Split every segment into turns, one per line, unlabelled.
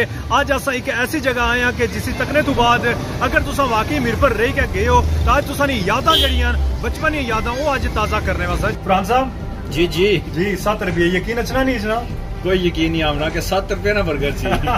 आज अस एक ऐसी जगह आए हैं कि जिसी तकने तो बाद अगर तुसा वाकई मीर पर रह के गए हो तो आज तुसा यादां जड़ियां बचपन दी यादां वो अज ताजा करने वास्ते। फरहान साहब
जी जी
जी 7 रुपये यकीन अचना नहीं अचना
कोई यकीन नहीं आमना कि 7 रुपये ना बर्गर सी।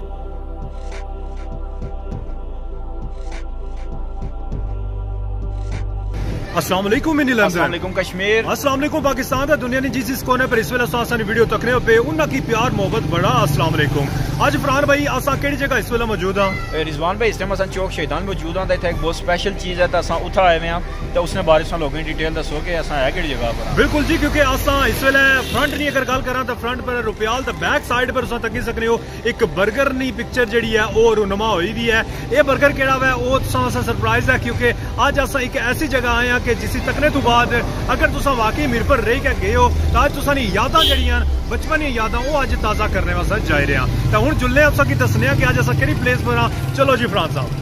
अस्सलाम वालेकुम मिनी लंदन,
अस्सलाम वालेकुम कश्मीर,
अस्सलाम वालेकुम पाकिस्तान दा दुनिया ने जिस जिस कोने पर इस वेले सानी वीडियो तकने पे उन्ना की प्यार मोहब्बत बड़ा अस्सलाम वालेकुम। आज फरहान भाई असा केड़ी जगह इस वेले मौजूद हां?
रिजवान भाई इस टाइम असन चौक शहीदान मौजूद हां। इत्थे एक बहुत स्पेशल चीज है, असा उत्थे आए हुए हां तो उसने बारे च लोगों की डिटेल दसो कि असा है केड़ी जगह पर।
बिल्कुल जी, क्योंकि असा इस वेले फ्रंट नी अगर गल करा तो फ्रंट पर रुपयाल तो बैक साइड पर तुम तकी सकने हो एक बर्गर नी पिक्चर जी है वो रुनमा हुई भी है। ये बर्गर केड़ा है वो सरप्राइज है, क्योंकि अज अस एक ऐसी जगह आए हैं कि जिसी तकने तो बाद अगर तुसा वाकई मीर पर रह के गए हो तो आज तुसा यादां जड़ियां बचपन दी यादां वो अज ताजा करने वास्ते जाए रहे हैं। तो हुण जुल्ले असा की दसने कि अज अस केड़ी प्लेस पर हाँ। चलो जी फरहान साहब।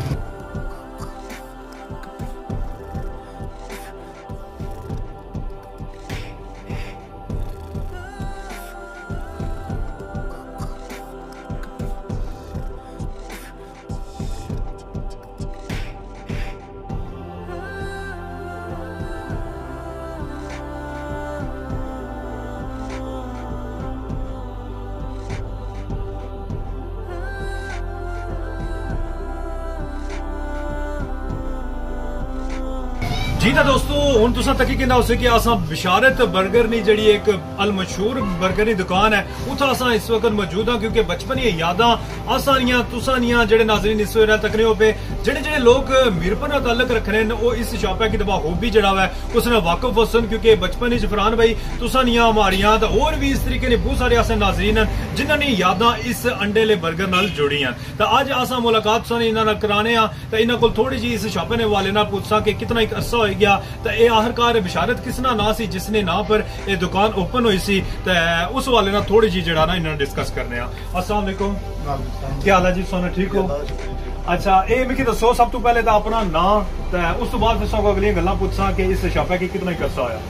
जी तो दोस्तों हुण तुसा तकी कहना उसे कि असा बिशारत बर्गर नी जड़ी एक अल मशहूर बर्गर की दुकान है उत्थे असा इस वक्त मौजूद हाँ, क्योंकि बचपन दी यादां असानियां तुसानियां जेडे नाज़रीन इस वेले तकने हो पे जेडे लोग मीरपुर नाल ताल्लुक रखने वो इस शॉप की दबा हॉबी जड़ा है उसने वाकफ वसन, क्योंकि बचपन च फरहान भाई तुसानियां हमारियां तो और भी इस तरीके ने बहुत सारे ऐसे नाज़रीन हैं जिन्होंने यादां इस अंडे ले बर्गर नाल जुड़ी हैं। तो अज असा मुलाकात सानी इन्हां कराने तो इन्हां कोल थोड़ी जी इस शॉप ने वाले ना पूछा कि कितना एक अरसा हो गया तो ये आखिरकार बिशारत किसना ना सी जिसने ना पर ये दुकान ओपन हुई सी। तो उस वाले ना थोड़ी जी जड़ा ना इन्होंने डिस्कस करने। अस्सलाम वालेकुम, क्या हाल है जी? सोना ठीक हो? अच्छा ये मिगी दसो सब तो पहले तो अपना नाम तो उस तो बाद फिर अगलियां गल्लां पूछा कि इस शॉप की कितना करसा होया?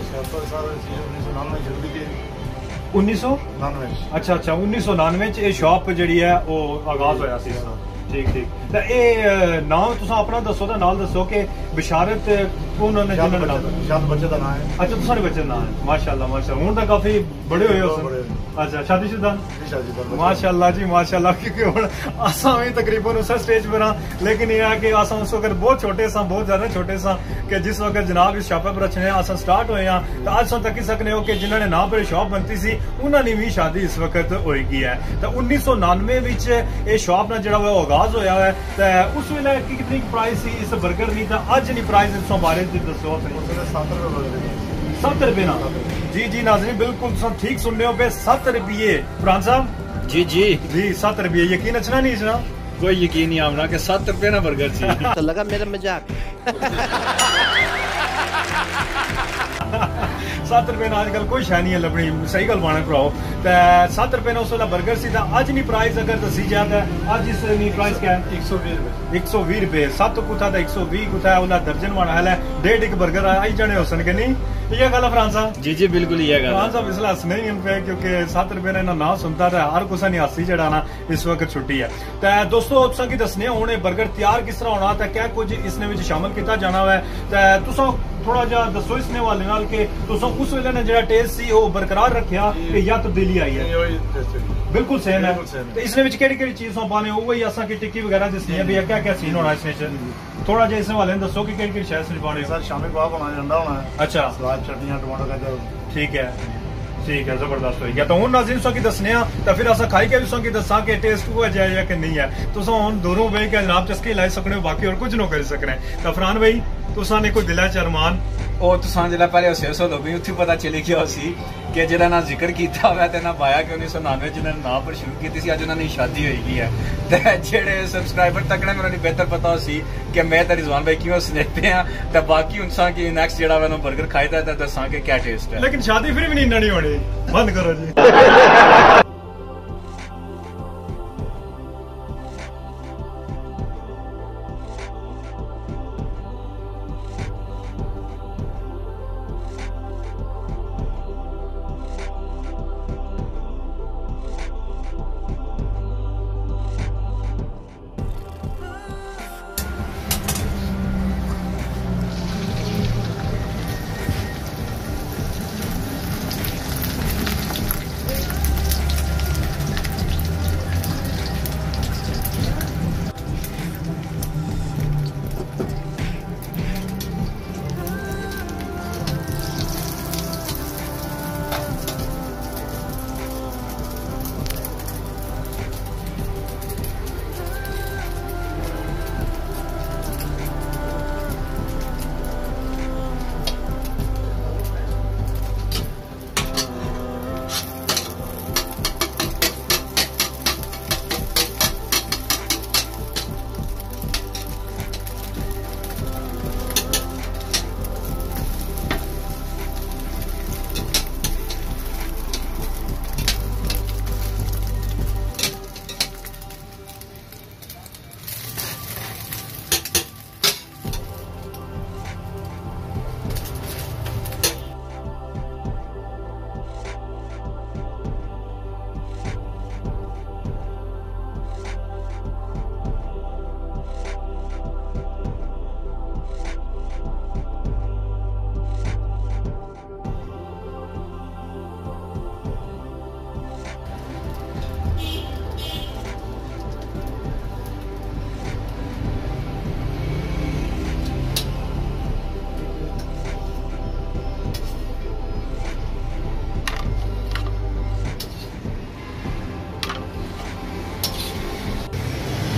1999। अच्छा अच्छा 1999 ये शॉप जी है वो आगाज होया सी। ठीक ठीक। तो ये नाम तुसा अपना दसो तो नाल दसो कि बिशारत कौन ने जिन्होंने बच्चे का नाम है? अच्छा तुसारे बच्चे नाम है, माशाल्लाह माशाल्लाह। हुण तो काफी बड़े हुए हो। अच्छा शादीशुदा? माशाल्लाह जी माशाल्लाह। क्योंकि हुण असां भी तकरीबन उस स्टेज पर हां, लेकिन यह है कि असां उस वक्त बहुत छोटे सा, बहुत ज्यादा छोटे सा कि जिस वक्त जनाब इस शॉप पर रचने असां स्टार्ट होए हां तो अज तुम तकी सकने हो कि जिन्होंने नाम पर शॉप बनती सी उन्होंने भी शादी इस वक्त होगी है। तो 1999 विच ये शॉप ना जड़ा वो आगाज होया है। तो उस वेले कितनी प्राइस सी इस बर्गर नी तो अज नी प्राइस इस बारे दसो। 7 रुपये ना? जी जी नाज़रीन बिल्कुल सब ठीक सुन रहे हो पे 7 रुपये। फरहान साहब
जी जी
जी 7 रुपये यकीन अचना नहीं अचना
कोई यकीन नहीं आमना कि 7 रुपये ना बर्गर सी।
तो लगा मेरा मजाक।
7 रुपये ना आजकल कोई शै नहीं है लभनी, सही गल बाने भराओ। तो 7 रुपये ना उस वेला बर्गर सी। अज नी प्राइस अगर दसी जाए तो अज इस नी प्राइस क्या है? 120 रुपये। 120 रुपये 7 कुथा तो 120 कुथा है दर्जन बना है 1.5 एक बर्गर आई जाने हो सन के नहीं ये गल है फरहान साहब?
जी जी बिल्कुल ये गल।
फरहान साहब इसलिए हस नहीं पे क्योंकि 7 रुपये ने ना सुनता तो हर कुछ नहीं हसी जड़ा ना इस वक्त छुट्टी है। तो दोस्तों तुसा की दसने हुणे बर्गर तैयार किस तरह होना तो क्या कुछ इसने विच शामिल किया जाना है। तो तुसा थोड़ा जा दसो इसने वाले नाल के तुसा उस वेले ने जड़ा टेस्ट सी वो बरकरार रखिया कि या तब्दीली आई है? बिल्कुल सेम है। तो इसने विच केड़ी-केड़ी चीज पाने वही असा की टिक्की वगैरह दसनी है भैया क्या क्या सीन होना इसमें थोड़ा जा इसने वाले दसो कि केड़ी-केड़ी शय इसमें पाने?
सर शामी कबाब होना है, अंडा होना है, अच्छा सलाद चटनियां टमाटर का। ठीक है जबरदस्त हो गया। तो हूँ नाज़रीन सो की दसने तो फिर असा खाई के भी सो की दसा कि टेस्ट हुआ जाए या कि नहीं है। तुम हम दूरों बह के जनाब चस्की लाई सकने बाकी और कुछ ना कर सकने। तो फरहान भाई तुसा ने कोई दिला च अरमान
ਉਹ ਤੁਸਾਂ ਜਿਹੜਾ ਪਹਿਲੇ ਉਸੇ ਸੋ ਲੋਬੀ ਉੱਥੇ ਪਤਾ ਚੱਲ ਗਿਆ ਸੀ ਕਿ ਜਿਹੜਾ ਨਾ ਜ਼ਿਕਰ ਕੀਤਾ ਹੋਇਆ ਤੇ ਨਾ ਪਾਇਆ ਕਿ 1999 ਜਿਹਨਾਂ ਨੇ ਨਾਂ ਪਰ ਸ਼ੁਰੂ ਕੀਤੀ ਸੀ ਅੱਜ ਉਹਨਾਂ ਦੀ ਸ਼ਾਦੀ ਹੋਈ ਹੈ। ਤੇ ਜਿਹੜੇ ਸਬਸਕ੍ਰਾਈਬਰ ਤੱਕਣੇ ਮੈਨੂੰ ਬਿਹਤਰ ਪਤਾ ਸੀ ਕਿ ਮੈਂ ਤਾਂ ਰਿਜ਼ਵਾਨ ਭਾਈ ਕਿਉਂ ਸਨੇਪੇ ਆ ਤੇ ਬਾਕੀ ਉਨਸਾਂ ਕੀ ਨੈਕਸਟ ਜਿਹੜਾ ਮੈਨੂੰ 버ਗਰ ਖਾਇਦਾ ਤਾਂ ਦੱਸਾਂ ਕਿ ਕੀ ਟੇਸਟ ਹੈ।
लेकिन शादी फिर भी नहीं होनी बंद करो जी।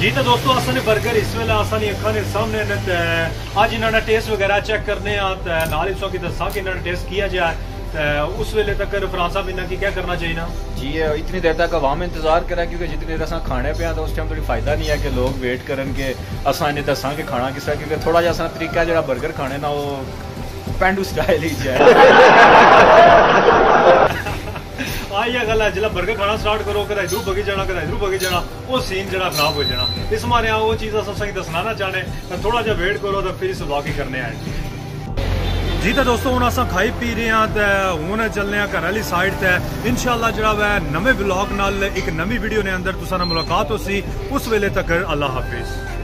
जी तो दोस्तों असां बर्गर इस वेले असां दी अखां दे सामने ने ते अज इन्होंने टेस्ट वगैरह चेक करने ते नाल इस की दसा कि इन्होंने टेस्ट किया जाए ते उस वेले तक फरहान साहब इन्हें की क्या करना चाहिए ना
जी इतनी देर तक अवाम इंतजार करा क्योंकि जितनी देर असां खाने पे तो उस टाइम थोड़ी फायदा नहीं है कि लोग वेट करन के असां इन्हें दसा कि खाना किस तरह क्योंकि थोड़ा जिहा तरीका जो बर्गर खाने ना वो पेंडू स्टाइल ही है
आई गल है जिला बर्गर खाना स्टार्ट करो कदा इधरू बगी जाना कदा इधरू बगी जाना वो सीन जरा खराब हो जाना इस मारे वो चीज़ अस दसना ना चाहने तो थोड़ा जा वेट करो तो फिर इस व्लॉग ही करने आए जी तो दोस्तों हुण असां खाई पी रहे हैं तो हुण चलने घर वाली साइड ते इंशाअल्लाह जरा वै नवे व्लॉग नाल एक नवी वीडियो ने अंदर तुसां नाल मुलाकात होसी उस वेले तक अल्लाह हाफिज।